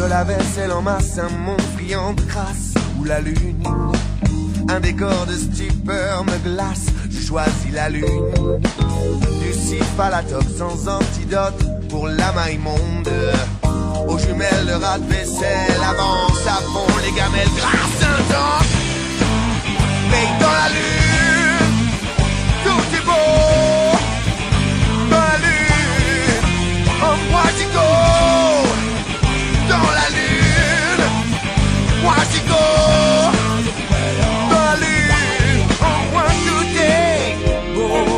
de la vaisselle en masse, un monde friand de crasse ou la lune. Un décor de stupeur me glace, je choisis la lune. Du sif à la toque sans antidote pour l'âme immonde. Aux jumelles de rat de vaisselle, avance à fond les gamelles grasses intenses. Mais dans la lune, tout est beau. Dans la lune, en moi j'y go. Dans la lune, moi j'y go. Dans la lune, en moi tout est beau.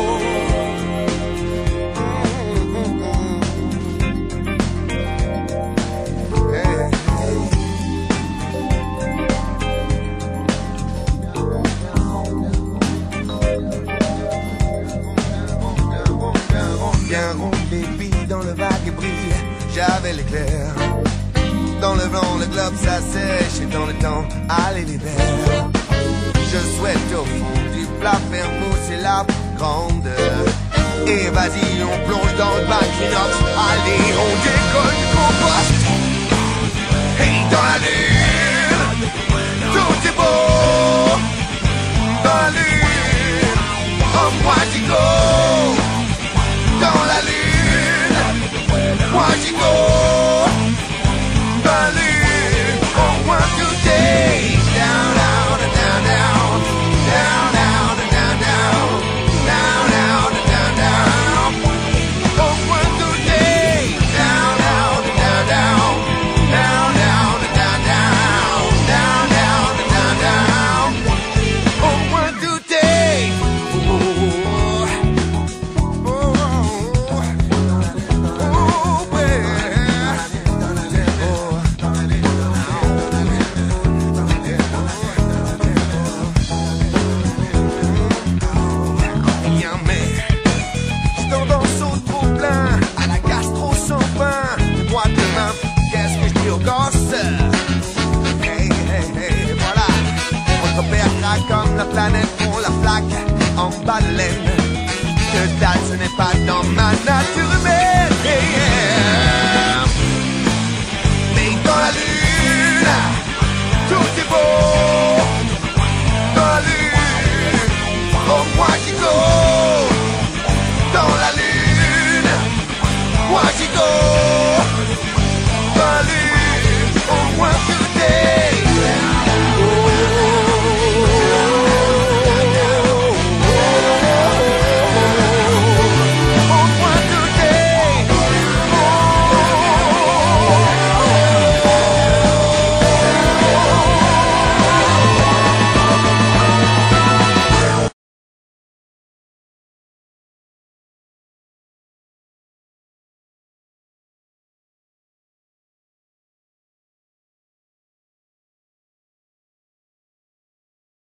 Bien rond les billes dans le vague brille, j'avais l'éclair. Dans le vent, le globe s'assèche et dans le temps, allez les verres. Je souhaite au fond du plat faire mousser la grande. Et vas-y, on plonge dans le bac inox. Allez, on décolle du compost. Et dans la lune, tout est beau. Dans la lune, en moi j'y go. Dans la lune, moi j'y go. Dans la lune, on voit tout est down, down, down, down, down, down, down, down, down, down, down, down. On voit tout est down, down, down, down, down, down, down, down, down, down, down. On voit tout est comme la planète, on la flaque en bas de laine. Que dalle, ce n'est pas